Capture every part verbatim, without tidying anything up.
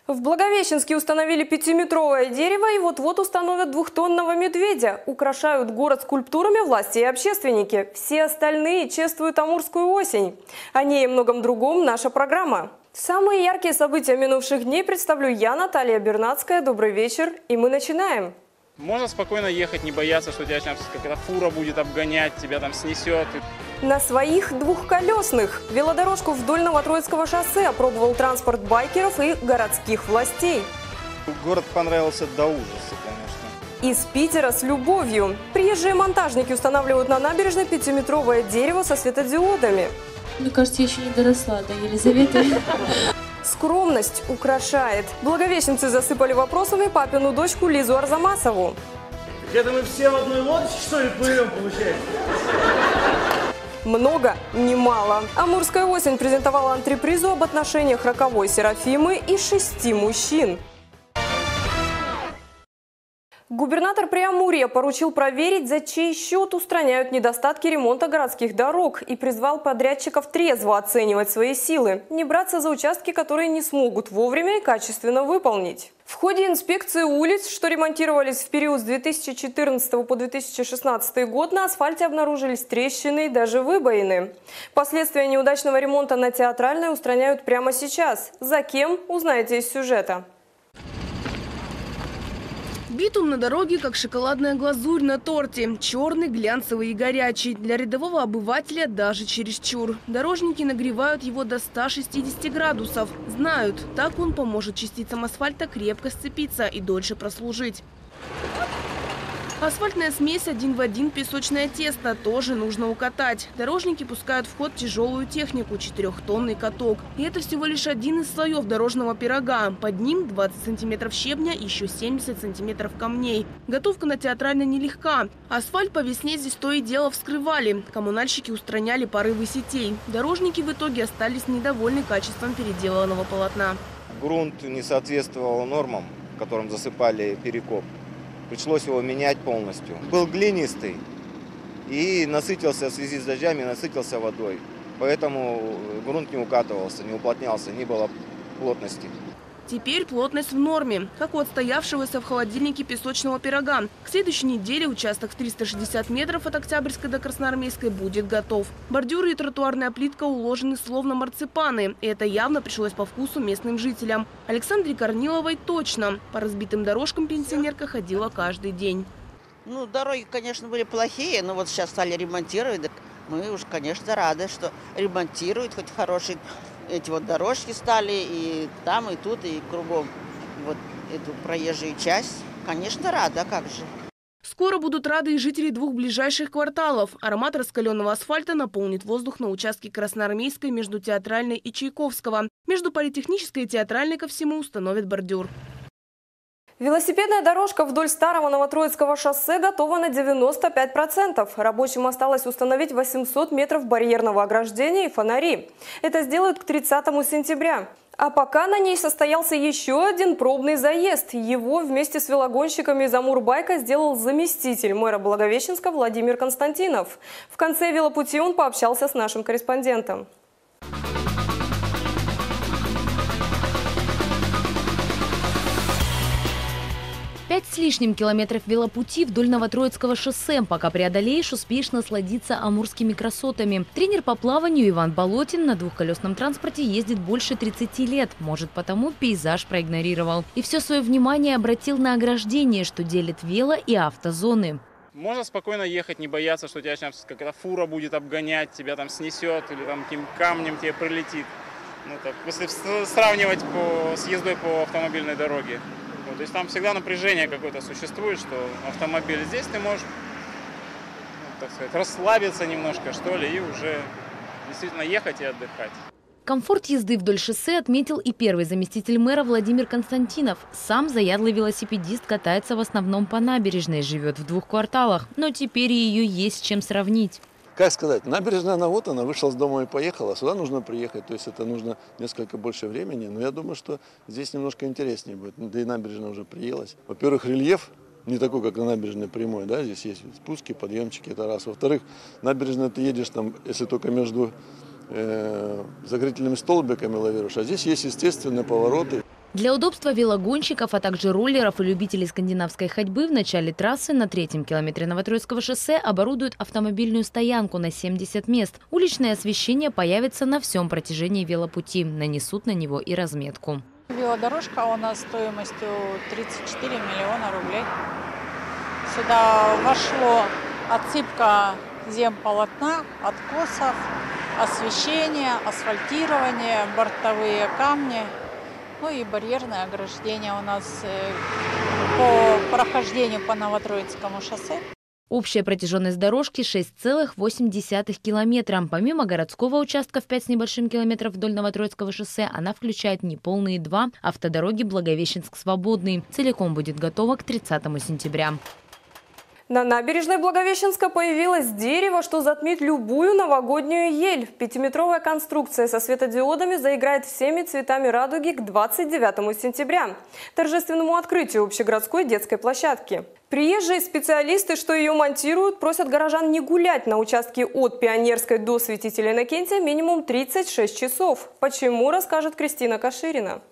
В Благовещенске установили пятиметровое дерево и вот-вот установят двухтонного медведя. Украшают город скульптурами власти и общественники. Все остальные чествуют амурскую осень. О ней и многом другом наша программа. Самые яркие события минувших дней представлю я, Наталья Бернацкая. Добрый вечер, и мы начинаем. Можно спокойно ехать, не бояться, что тебя сейчас какая-то фура будет обгонять, тебя там снесет. На своих двухколесных. Велодорожку вдоль Новотроицкого шоссе опробовал транспорт байкеров и городских властей. Город понравился до ужаса, конечно. Из Питера с любовью. Приезжие монтажники устанавливают на набережной пятиметровое дерево со светодиодами. Мне кажется, я еще не доросла до Елизаветы. Скромность украшает. Благовещенцы засыпали вопросами папину дочку Лизу Арзамасову. Это мы все в одной лодочке, что ли, плывем, получается? Много, не мало. Амурская осень презентовала антрепризу об отношениях роковой Серафимы и шести мужчин. Губернатор Преамурья поручил проверить, за чей счет устраняют недостатки ремонта городских дорог, и призвал подрядчиков трезво оценивать свои силы, не браться за участки, которые не смогут вовремя и качественно выполнить. В ходе инспекции улиц, что ремонтировались в период с две тысячи четырнадцатого по две тысячи шестнадцатый год, на асфальте обнаружились трещины и даже выбоины. Последствия неудачного ремонта на Театральной устраняют прямо сейчас. За кем, узнаете из сюжета. Битум на дороге, как шоколадная глазурь на торте. Черный, глянцевый и горячий. Для рядового обывателя даже чересчур. Дорожники нагревают его до ста шестидесяти градусов. Знают, так он поможет частицам асфальта крепко сцепиться и дольше прослужить. Асфальтная смесь один в один песочное тесто тоже нужно укатать. Дорожники пускают в ход тяжелую технику – четырехтонный каток. И это всего лишь один из слоев дорожного пирога. Под ним двадцать сантиметров щебня, еще семьдесят сантиметров камней. Готовка на Театральной нелегка. Асфальт по весне здесь то и дело вскрывали. Коммунальщики устраняли порывы сетей. Дорожники в итоге остались недовольны качеством переделанного полотна. Грунт не соответствовал нормам, которым засыпали перекоп. Пришлось его менять полностью. Был глинистый и насытился в связи с дождями, насытился водой. Поэтому грунт не укатывался, не уплотнялся, не было плотности. Теперь плотность в норме, как у отстоявшегося в холодильнике песочного пирога. К следующей неделе участок в триста шестьдесят метров от Октябрьской до Красноармейской будет готов. Бордюры и тротуарная плитка уложены словно марципаны. И это явно пришлось по вкусу местным жителям. Александре Корниловой точно. По разбитым дорожкам пенсионерка ходила каждый день. Ну, дороги, конечно, были плохие, но вот сейчас стали ремонтировать. Так мы уж, конечно, рады, что ремонтируют, хоть хорошие эти вот дорожки стали и там, и тут, и кругом вот эту проезжую часть. Конечно, рада, как же. Скоро будут рады и жители двух ближайших кварталов. Аромат раскаленного асфальта наполнит воздух на участке Красноармейской между Театральной и Чайковского. Между Политехнической и Театральной ко всему установят бордюр. Велосипедная дорожка вдоль старого Новотроицкого шоссе готова на девяносто пять процентов. Рабочим осталось установить восемьсот метров барьерного ограждения и фонари. Это сделают к тридцатому сентября. А пока на ней состоялся еще один пробный заезд. Его вместе с велогонщиками из Амурбайка сделал заместитель мэра Благовещенска Владимир Константинов. В конце велопути он пообщался с нашим корреспондентом. Пять с лишним километров велопути вдоль Новотроицкого шоссе. Пока преодолеешь, успеешь насладиться амурскими красотами. Тренер по плаванию Иван Болотин на двухколесном транспорте ездит больше тридцати лет. Может, потому пейзаж проигнорировал. И все свое внимание обратил на ограждение, что делит вело- и автозоны. Можно спокойно ехать, не бояться, что тебя сейчас какая-то фура будет обгонять, тебя там снесет или там каким камнем тебе прилетит. Ну, так, если сравнивать по, с ездой по автомобильной дороге. То есть там всегда напряжение какое-то существует, что автомобиль здесь ты можешь, ну, так сказать, расслабиться немножко, что ли, и уже действительно ехать и отдыхать. Комфорт езды вдоль шоссе отметил и первый заместитель мэра Владимир Константинов. Сам заядлый велосипедист катается в основном по набережной, живет в двух кварталах, но теперь ее есть с чем сравнить. Как сказать, набережная, она вот, она вышла с дома и поехала, сюда нужно приехать, то есть это нужно несколько больше времени, но я думаю, что здесь немножко интереснее будет, да и набережная уже приелась. Во-первых, рельеф не такой, как на набережной прямой, да, здесь есть спуски, подъемчики, это раз. Во-вторых, набережная ты едешь там, если только между э, заградительными столбиками лавируешь, а здесь есть естественные повороты. Для удобства велогонщиков, а также роллеров и любителей скандинавской ходьбы в начале трассы на третьем километре Новотроицкого шоссе оборудуют автомобильную стоянку на семьдесят мест. Уличное освещение появится на всем протяжении велопути. Нанесут на него и разметку. Велодорожка у нас стоимостью тридцать четыре миллиона рублей. Сюда вошло отсыпка земполотна, откосов, освещение, асфальтирование, бортовые камни. Ну и барьерное ограждение у нас по прохождению по Новотроицкому шоссе. Общая протяженность дорожки шесть целых восемь десятых километра. Помимо городского участка в пять с небольшим километров вдоль Новотроицкого шоссе, она включает неполные два автодороги Благовещенск-Свободный. Целиком будет готова к тридцатому сентября. На набережной Благовещенска появилось дерево, что затмит любую новогоднюю ель. Пятиметровая конструкция со светодиодами заиграет всеми цветами радуги к двадцать девятому сентября, торжественному открытию общегородской детской площадки. Приезжие специалисты, что ее монтируют, просят горожан не гулять на участке от Пионерской до Святителя Иннокентия минимум тридцать шесть часов. Почему, расскажет Кристина Каширина.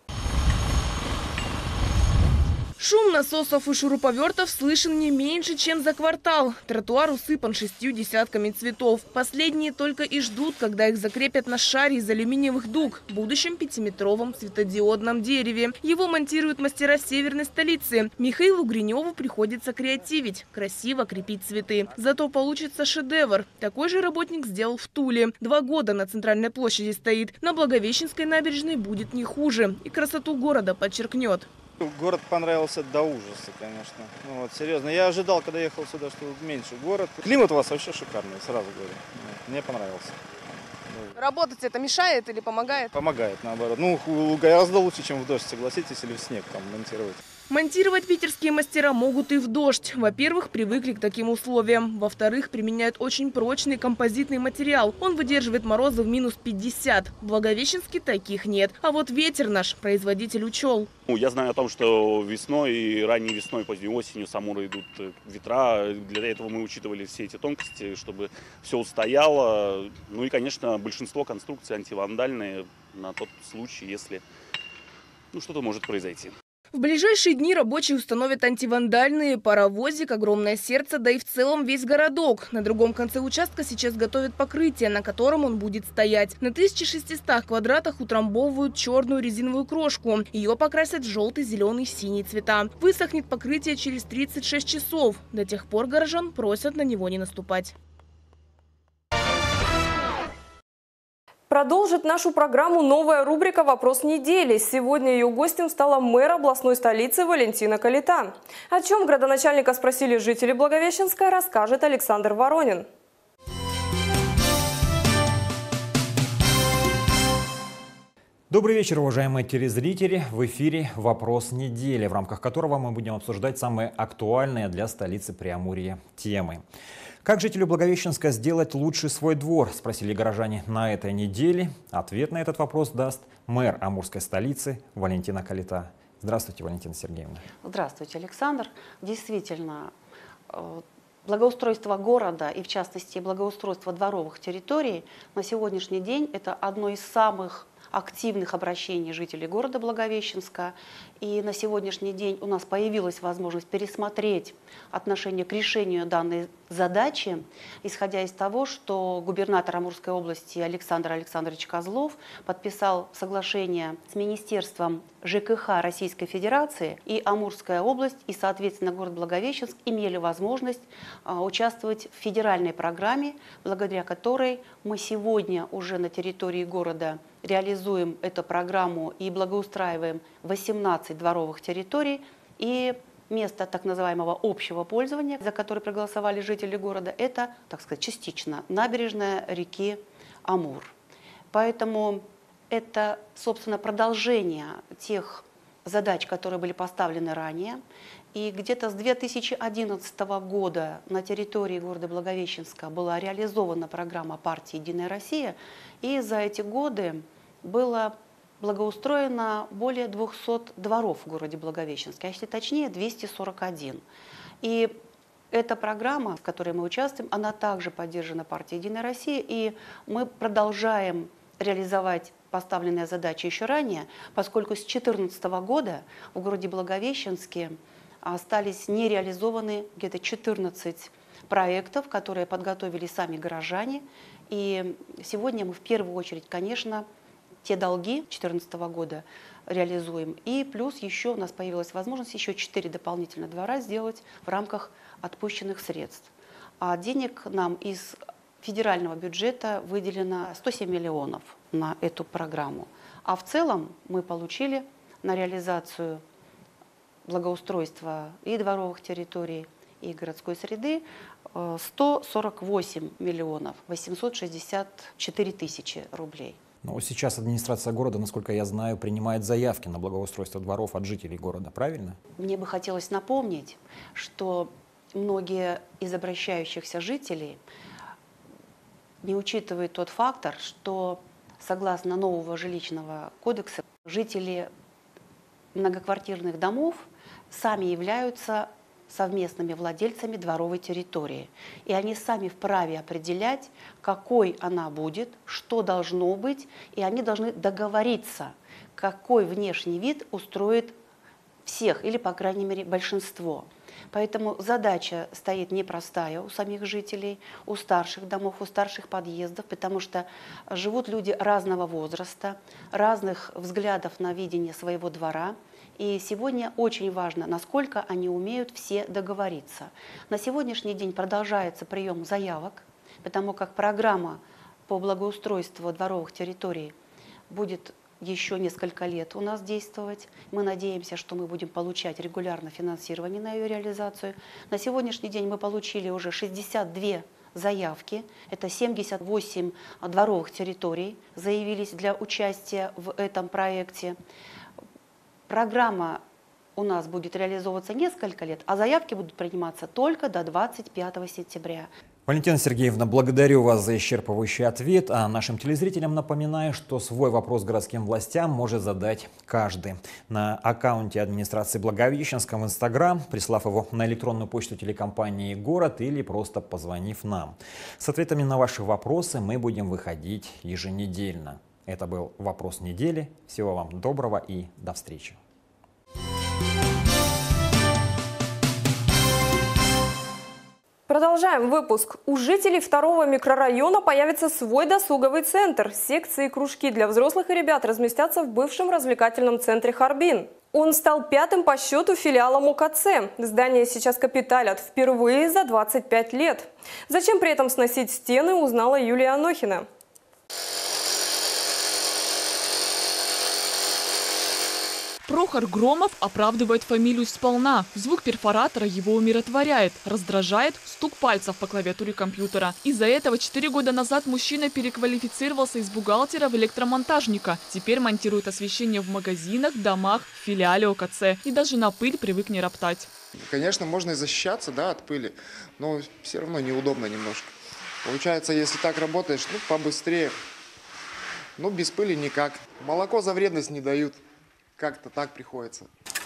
Шум насосов и шуруповертов слышен не меньше, чем за квартал. Тротуар усыпан шестью десятками цветов. Последние только и ждут, когда их закрепят на шаре из алюминиевых дуг, будущем пятиметровом светодиодном дереве. Его монтируют мастера северной столицы. Михаилу Гриневу приходится креативить, красиво крепить цветы. Зато получится шедевр. Такой же работник сделал в Туле. Два года на центральной площади стоит. На Благовещенской набережной будет не хуже. И красоту города подчеркнет. Город понравился до ужаса, конечно. Ну, вот, серьезно. Я ожидал, когда ехал сюда, что меньше город. Климат у вас вообще шикарный, сразу говорю. Мне понравился. Работать это мешает или помогает? Помогает, наоборот. Ну, гораздо лучше, чем в дождь, согласитесь, или в снег там монтировать. Монтировать питерские мастера могут и в дождь. Во-первых, привыкли к таким условиям. Во-вторых, применяют очень прочный композитный материал. Он выдерживает морозы в минус пятьдесят. В Благовещенске таких нет. А вот ветер наш производитель учел. Я знаю о том, что весной и ранней весной, поздней осенью с Амура идут ветра. Для этого мы учитывали все эти тонкости, чтобы все устояло. Ну и, конечно, большинство конструкций антивандальные на тот случай, если ну, что-то может произойти. В ближайшие дни рабочие установят антивандальные, паровозик, огромное сердце, да и в целом весь городок. На другом конце участка сейчас готовят покрытие, на котором он будет стоять. На тысяче шестистах квадратах утрамбовывают черную резиновую крошку. Ее покрасят в желтый, зеленый, синий цвета. Высохнет покрытие через тридцать шесть часов. До тех пор горожан просят на него не наступать. Продолжит нашу программу новая рубрика «Вопрос недели». Сегодня ее гостем стала мэр областной столицы Валентина Калита. О чем градоначальника спросили жители Благовещенска, расскажет Александр Воронин. Добрый вечер, уважаемые телезрители. В эфире «Вопрос недели», в рамках которого мы будем обсуждать самые актуальные для столицы Преамурья темы. Как жителю Благовещенска сделать лучше свой двор, спросили горожане на этой неделе. Ответ на этот вопрос даст мэр амурской столицы Валентина Калита. Здравствуйте, Валентина Сергеевна. Здравствуйте, Александр. Действительно, благоустройство города и, в частности, благоустройство дворовых территорий на сегодняшний день – это одно из самых активных обращений жителей города Благовещенска. И на сегодняшний день у нас появилась возможность пересмотреть отношение к решению данной задачи, исходя из того, что губернатор Амурской области Александр Александрович Козлов подписал соглашение с Министерством ЖКХ Российской Федерации, и Амурская область, и, соответственно, город Благовещенск имели возможность а, участвовать в федеральной программе, благодаря которой мы сегодня уже на территории города реализуем эту программу и благоустраиваем восемнадцать дворовых территорий и место так называемого общего пользования, за которое проголосовали жители города, это, так сказать, частично набережная реки Амур. Поэтому это, собственно, продолжение тех задач, которые были поставлены ранее. И где-то с две тысячи одиннадцатого года на территории города Благовещенска была реализована программа партии «Единая Россия», и за эти годы было благоустроено более двухсот дворов в городе Благовещенске, а если точнее, двести сорок один. И эта программа, в которой мы участвуем, она также поддержана партией «Единая Россия», и мы продолжаем реализовать поставленная задача еще ранее, поскольку с две тысячи четырнадцатого года в городе Благовещенске остались нереализованы где-то четырнадцать проектов, которые подготовили сами горожане. И сегодня мы в первую очередь, конечно, те долги две тысячи четырнадцатого года реализуем. И плюс еще у нас появилась возможность еще четыре дополнительных двора сделать в рамках отпущенных средств. А денег нам из федерального бюджета выделено сто семь миллионов на эту программу. А в целом мы получили на реализацию благоустройства и дворовых территорий, и городской среды сто сорок восемь миллионов восемьсот шестьдесят четыре тысячи рублей. Но сейчас администрация города, насколько я знаю, принимает заявки на благоустройство дворов от жителей города, правильно? Мне бы хотелось напомнить, что многие из обращающихся жителей не учитывают тот фактор, что согласно нового жилищного кодекса жители многоквартирных домов сами являются совместными владельцами дворовой территории. И они сами вправе определять, какой она будет, что должно быть, и они должны договориться, какой внешний вид устроит всех, или, по крайней мере, большинство. Поэтому задача стоит непростая у самих жителей, у старших домов, у старших подъездов, потому что живут люди разного возраста, разных взглядов на видение своего двора. И сегодня очень важно, насколько они умеют все договориться. На сегодняшний день продолжается прием заявок, потому как программа по благоустройству дворовых территорий будет еще несколько лет у нас действовать. Мы надеемся, что мы будем получать регулярно финансирование на ее реализацию. На сегодняшний день мы получили уже шестьдесят две заявки. Это семьдесят восемь дворовых территорий заявились для участия в этом проекте. Программа у нас будет реализовываться несколько лет, а заявки будут приниматься только до двадцать пятого сентября. Валентина Сергеевна, благодарю вас за исчерпывающий ответ, а нашим телезрителям напоминаю, что свой вопрос городским властям может задать каждый. На аккаунте администрации Благовещенска в Инстаграм, прислав его на электронную почту телекомпании «Город» или просто позвонив нам. С ответами на ваши вопросы мы будем выходить еженедельно. Это был «Вопрос недели». Всего вам доброго и до встречи. Продолжаем выпуск. У жителей второго микрорайона появится свой досуговый центр. Секции и кружки для взрослых и ребят разместятся в бывшем развлекательном центре «Харбин». Он стал пятым по счету филиалом УКЦ. Здание сейчас капиталят впервые за двадцать пять лет. Зачем при этом сносить стены, узнала Юлия Анохина. Прохор Громов оправдывает фамилию сполна. Звук перфоратора его умиротворяет. Раздражает стук пальцев по клавиатуре компьютера. Из-за этого четыре года назад мужчина переквалифицировался из бухгалтера в электромонтажника. Теперь монтирует освещение в магазинах, домах, в филиале ОКЦ. И даже на пыль привык не роптать. Конечно, можно и защищаться, да, от пыли, но все равно неудобно немножко. Получается, если так работаешь, ну, побыстрее. Ну, без пыли никак. Молоко за вредность не дают. Как-то так приходится.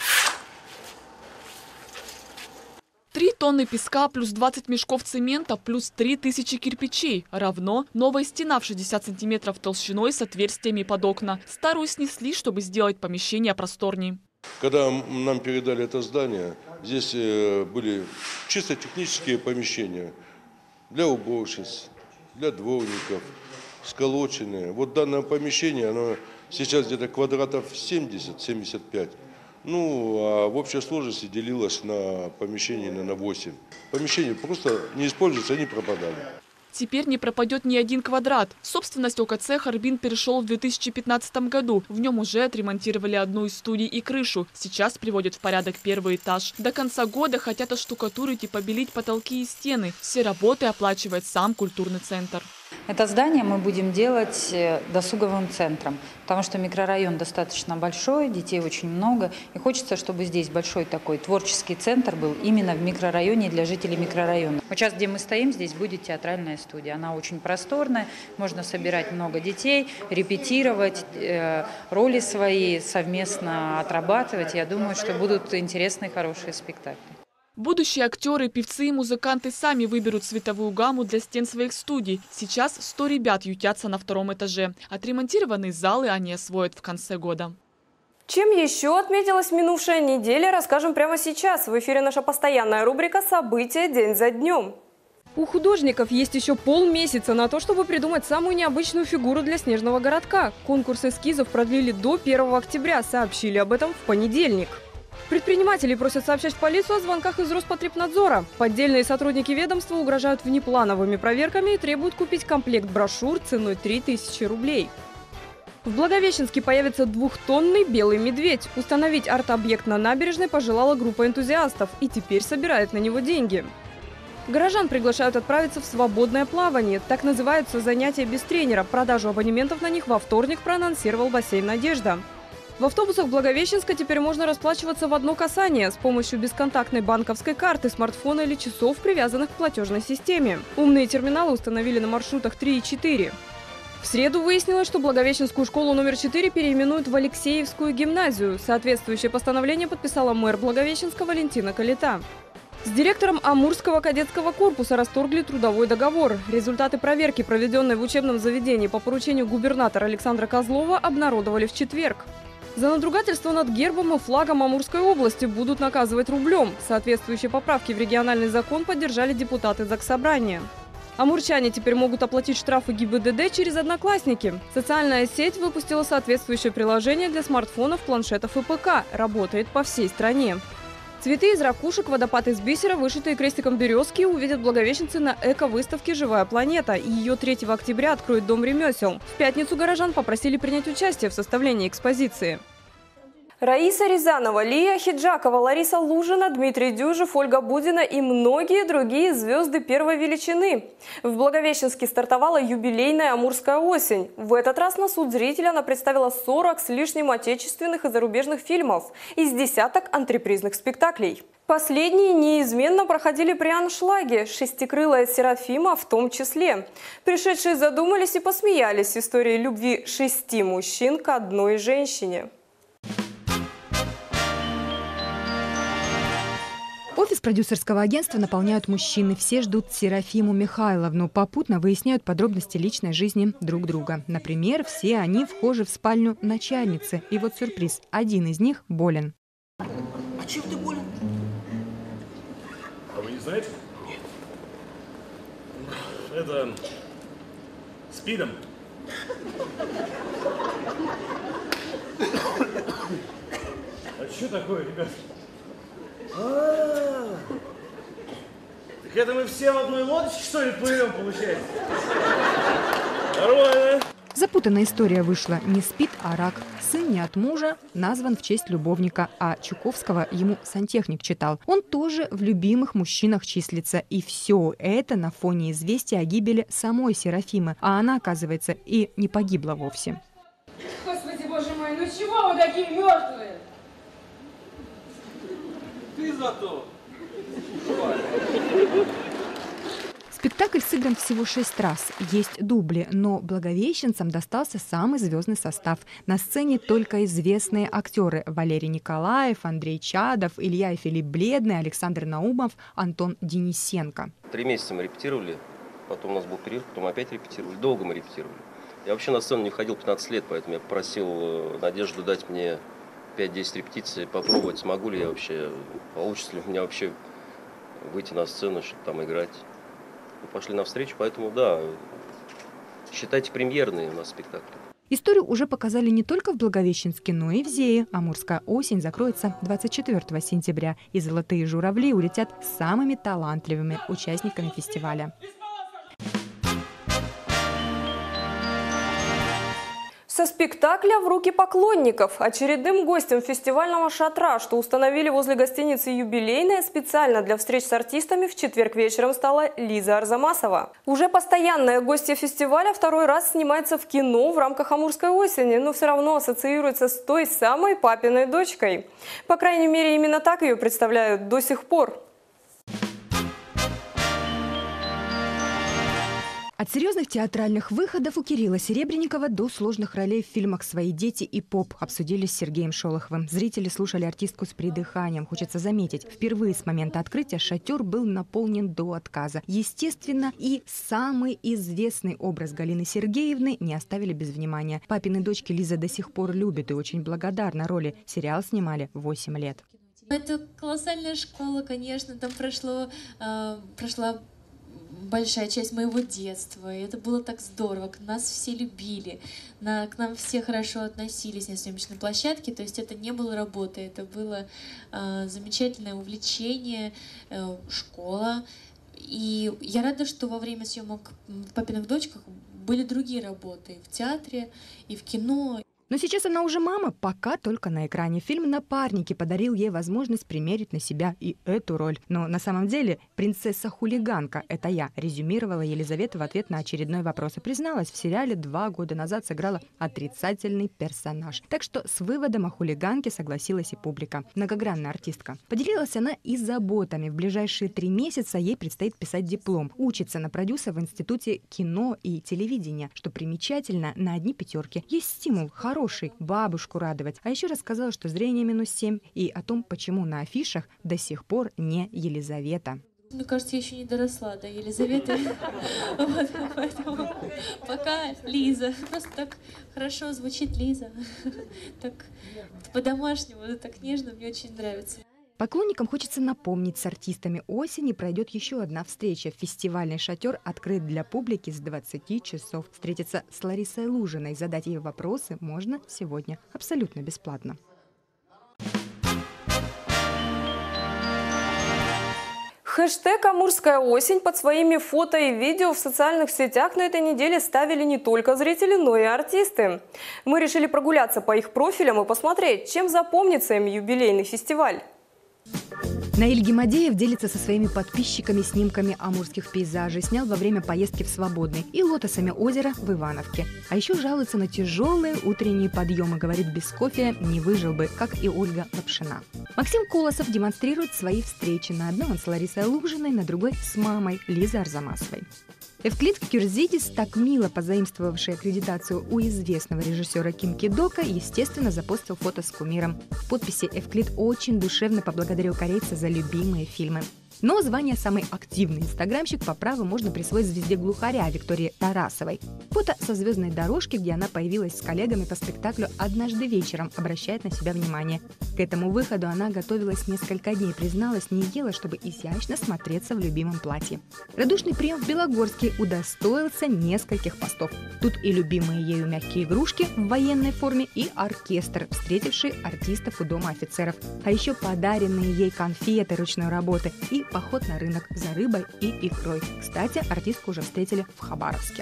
Три тонны песка плюс двадцать мешков цемента плюс три тысячи кирпичей равно новая стена в шестьдесят сантиметров толщиной с отверстиями под окна. Старую снесли, чтобы сделать помещение просторней. Когда нам передали это здание, здесь были чисто технические помещения для уборщиц, для дворников, сколоченные. Вот данное помещение, оно сейчас где-то квадратов семьдесят — семьдесят пять. Ну, а в общей сложности делилось на помещение на восемь. Помещения просто не используются, они пропадали. Теперь не пропадет ни один квадрат. В собственность ОКЦ «Харбин» перешел в две тысячи пятнадцатом году. В нем уже отремонтировали одну из студий и крышу. Сейчас приводят в порядок первый этаж. До конца года хотят оштукатурить и побелить потолки и стены. Все работы оплачивает сам культурный центр. Это здание мы будем делать досуговым центром, потому что микрорайон достаточно большой, детей очень много. И хочется, чтобы здесь большой такой творческий центр был именно в микрорайоне для жителей микрорайона. Вот сейчас, где мы стоим, здесь будет театральная студия. Она очень просторная, можно собирать много детей, репетировать, э, роли свои совместно отрабатывать. Я думаю, что будут интересные, хорошие спектакли. Будущие актеры, певцы и музыканты сами выберут цветовую гамму для стен своих студий. Сейчас сто ребят ютятся на втором этаже. Отремонтированные залы они освоят в конце года. Чем еще отметилась минувшая неделя, расскажем прямо сейчас. В эфире наша постоянная рубрика «События день за днем». У художников есть еще полмесяца на то, чтобы придумать самую необычную фигуру для снежного городка. Конкурс эскизов продлили до первого октября, сообщили об этом в понедельник. Предприниматели просят сообщать в полицию о звонках из Роспотребнадзора. Поддельные сотрудники ведомства угрожают внеплановыми проверками и требуют купить комплект брошюр ценой три тысячи рублей. В Благовещенске появится двухтонный белый медведь. Установить арт-объект на набережной пожелала группа энтузиастов и теперь собирает на него деньги. Горожан приглашают отправиться в свободное плавание. Так называются занятия без тренера. Продажу абонементов на них во вторник проанонсировал бассейн «Надежда». В автобусах Благовещенска теперь можно расплачиваться в одно касание с помощью бесконтактной банковской карты, смартфона или часов, привязанных к платежной системе. Умные терминалы установили на маршрутах три и четыре. В среду выяснилось, что Благовещенскую школу номер четыре переименуют в Алексеевскую гимназию. Соответствующее постановление подписала мэр Благовещенска Валентина Калита. С директором Амурского кадетского корпуса расторгли трудовой договор. Результаты проверки, проведенной в учебном заведении по поручению губернатора Александра Козлова, обнародовали в четверг. За надругательство над гербом и флагом Амурской области будут наказывать рублем. Соответствующие поправки в региональный закон поддержали депутаты Заксобрания. Амурчане теперь могут оплатить штрафы ГИБДД через Одноклассники. Социальная сеть выпустила соответствующее приложение для смартфонов, планшетов и ПК. Работает по всей стране. Цветы из ракушек, водопад из бисера, вышитые крестиком березки, увидят благовещенцы на эко-выставке «Живая планета». И ее третьего октября откроет Дом ремесел. В пятницу горожан попросили принять участие в составлении экспозиции. Раиса Рязанова, Лия Хиджакова, Лариса Лужина, Дмитрий Дюжев, Ольга Будина и многие другие звезды первой величины. В Благовещенске стартовала юбилейная Амурская осень. В этот раз на суд зрителя она представила сорок с лишним отечественных и зарубежных фильмов из десяток антрепризных спектаклей. Последние неизменно проходили при аншлаге, шестикрылая Серафима в том числе. Пришедшие задумались и посмеялись с историей любви шести мужчин к одной женщине. Офис продюсерского агентства наполняют мужчины. Все ждут Серафиму Михайловну. Попутно выясняют подробности личной жизни друг друга. Например, все они вхожи в спальню начальницы. И вот сюрприз. Один из них болен. А чем ты болен? А вы не знаете? Нет. Это... СПИДом. А что такое, ребят? А-а-а. Так это мы все в одной лодочке, что ли, плывем, получается? Нормально. Запутанная история вышла. Не СПИД, а рак. Сын не от мужа, назван в честь любовника, а Чуковского ему сантехник читал. Он тоже в любимых мужчинах числится. И все это на фоне известия о гибели самой Серафимы. А она, оказывается, и не погибла вовсе. Господи, боже мой, ну чего вы такие мертвые? Ты зато. Спектакль сыгран всего шесть раз. Есть дубли, но благовещенцам достался самый звездный состав. На сцене только известные актеры: Валерий Николаев, Андрей Чадов, Илья и Филипп Бледный, Александр Наумов, Антон Денисенко. Три месяца мы репетировали, потом у нас был перерыв, потом опять репетировали. Долго мы репетировали. Я вообще на сцену не ходил пятнадцать лет, поэтому я попросил Надежду дать мне пять-десять репетиций, попробовать, смогу ли я вообще, получится ли у меня вообще выйти на сцену, что-то там играть. Мы пошли навстречу, поэтому да, считайте, премьерные у нас спектакли. Историю уже показали не только в Благовещенске, но и в Зее. Амурская осень закроется двадцать четвёртого сентября, и «Золотые журавли» улетят с самыми талантливыми участниками фестиваля. Со спектакля в руки поклонников. Очередным гостем фестивального шатра, что установили возле гостиницы «Юбилейная» специально для встреч с артистами, в четверг вечером стала Лиза Арзамасова. Уже постоянная гостья фестиваля второй раз снимается в кино в рамках Амурской осени, но все равно ассоциируется с той самой папиной дочкой. По крайней мере, именно так ее представляют до сих пор. От серьезных театральных выходов у Кирилла Серебренникова до сложных ролей в фильмах «Свои дети» и «Поп» обсудили с Сергеем Шолоховым. Зрители слушали артистку с придыханием. Хочется заметить, впервые с момента открытия шатер был наполнен до отказа. Естественно, и самый известный образ Галины Сергеевны не оставили без внимания. Папины дочки Лиза до сих пор любит и очень благодарна роли. Сериал снимали восемь лет. Это колоссальная школа, конечно. Там прошло, э, прошла большая часть моего детства. И это было так здорово. Нас все любили, на, к нам все хорошо относились на съемочной площадке. То есть это не было работой, это было э, замечательное увлечение, э, школа. И я рада, что во время съемок в «Папиных дочках» были другие работы в театре, и в кино. Но сейчас она уже мама, пока только на экране. Фильм «Напарники» подарил ей возможность примерить на себя и эту роль. Но на самом деле принцесса-хулиганка – это я, резюмировала Елизавета в ответ на очередной вопрос. И призналась, в сериале два года назад сыграла отрицательный персонаж. Так что с выводом о хулиганке согласилась и публика. Многогранная артистка. Поделилась она и заботами. В ближайшие три месяца ей предстоит писать диплом. Учится на продюсера в Институте кино и телевидения. Что примечательно, на одни пятерки. Есть стимул – хороший, бабушку радовать. А еще рассказала, что зрение минус семь, и о том, почему на афишах до сих пор не Елизавета. Мне кажется, я еще не доросла до Елизаветы. Вот, поэтому пока Лиза. Просто так хорошо звучит Лиза. Так по-домашнему, так нежно, мне очень нравится. Поклонникам хочется напомнить, с артистами осени пройдет еще одна встреча. Фестивальный шатер открыт для публики с двадцати часов. Встретиться с Ларисой Лужиной, задать ей вопросы можно сегодня абсолютно бесплатно. Хэштег «Амурская осень» под своими фото и видео в социальных сетях на этой неделе ставили не только зрители, но и артисты. Мы решили прогуляться по их профилям и посмотреть, чем запомнится им юбилейный фестиваль. Наиль Гимадеев делится со своими подписчиками снимками амурских пейзажей. Снял во время поездки в Свободный и лотосами озера в Ивановке. А еще жалуется на тяжелые утренние подъемы. Говорит, без кофе не выжил бы, как и Ольга Лапшина. Максим Колосов демонстрирует свои встречи. На одной он с Ларисой Лужиной, на другой с мамой Лизой Арзамасовой. Эвклид Кюрзидис, так мило позаимствовавший аккредитацию у известного режиссера Ким Ки-дока, естественно, запостил фото с кумиром. В подписи Эвклид очень душевно поблагодарил корейца за любимые фильмы. Но звание «Самый активный инстаграмщик» по праву можно присвоить звезде глухаря Виктории Тарасовой. Фото со звездной дорожки, где она появилась с коллегами по спектаклю «Однажды вечером», обращает на себя внимание. К этому выходу она готовилась несколько дней, призналась, не ела, чтобы изящно смотреться в любимом платье. Радушный прием в Белогорске удостоился нескольких постов. Тут и любимые ею мягкие игрушки в военной форме, и оркестр, встретивший артистов у Дома офицеров. А еще подаренные ей конфеты ручной работы и поход на рынок за рыбой и икрой. Кстати, артистку уже встретили в Хабаровске.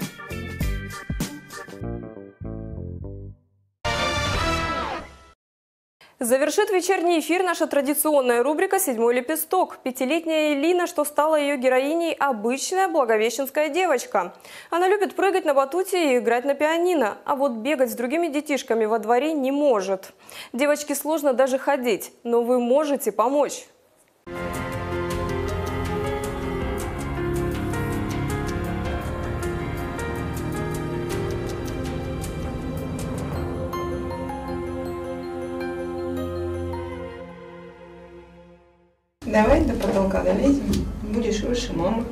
Завершит вечерний эфир наша традиционная рубрика «Седьмой лепесток». Пятилетняя Элина, что стала ее героиней, обычная благовещенская девочка. Она любит прыгать на батуте и играть на пианино, а вот бегать с другими детишками во дворе не может. Девочке сложно даже ходить, но вы можете помочь. Давай до потолка долезем. Будешь выше мамы.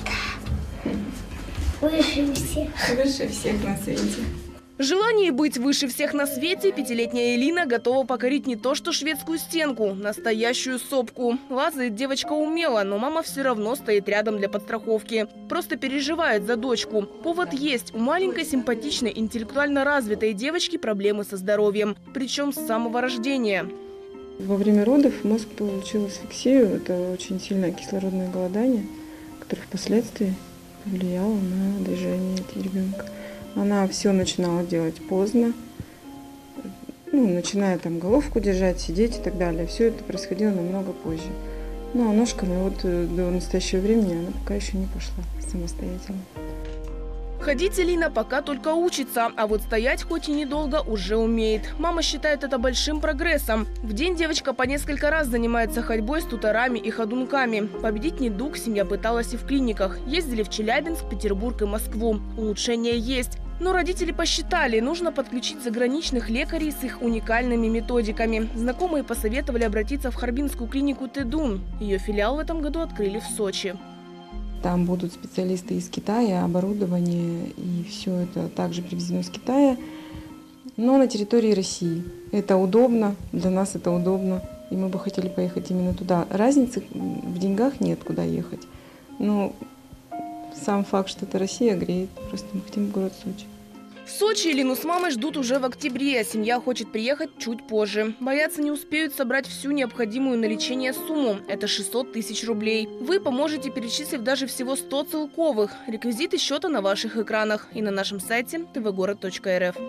Выше всех. Выше всех на свете. Желание быть выше всех на свете пятилетняя Элина готова покорить не то что шведскую стенку, настоящую сопку. Лазает девочка умело, но мама все равно стоит рядом для подстраховки. Просто переживает за дочку. Повод есть. У маленькой, симпатичной, интеллектуально развитой девочки проблемы со здоровьем. Причем с самого рождения. Во время родов мозг получил асфиксию. Это очень сильное кислородное голодание, которое впоследствии повлияло на движение ребенка. Она все начинала делать поздно, ну, начиная там головку держать, сидеть и так далее. Все это происходило намного позже. Ну а ножками вот до настоящего времени она пока еще не пошла самостоятельно. Ходить Элина пока только учится, а вот стоять хоть и недолго уже умеет. Мама считает это большим прогрессом. В день девочка по несколько раз занимается ходьбой с туторами и ходунками. Победить недуг семья пыталась и в клиниках. Ездили в Челябинск, Петербург и Москву. Улучшения есть. Но родители посчитали, нужно подключить заграничных лекарей с их уникальными методиками. Знакомые посоветовали обратиться в харбинскую клинику Тедун. Ее филиал в этом году открыли в Сочи. Там будут специалисты из Китая, оборудование, и все это также привезено из Китая, но на территории России. Это удобно, для нас это удобно, и мы бы хотели поехать именно туда. Разницы в деньгах нет, куда ехать, но сам факт, что это Россия, греет, просто мы хотим в город Сочи. В Сочи Элину с мамой ждут уже в октябре, а семья хочет приехать чуть позже. Боятся, не успеют собрать всю необходимую на лечение сумму. Это шестьсот тысяч рублей. Вы поможете, перечислив даже всего сто целковых. Реквизиты счета на ваших экранах и на нашем сайте тэ вэ город точка эр эф.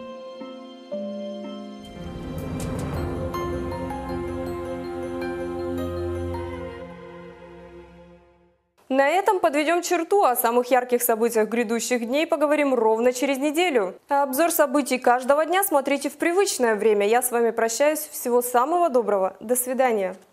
На этом подведем черту. О самых ярких событиях грядущих дней поговорим ровно через неделю. А обзор событий каждого дня смотрите в привычное время. Я с вами прощаюсь. Всего самого доброго. До свидания.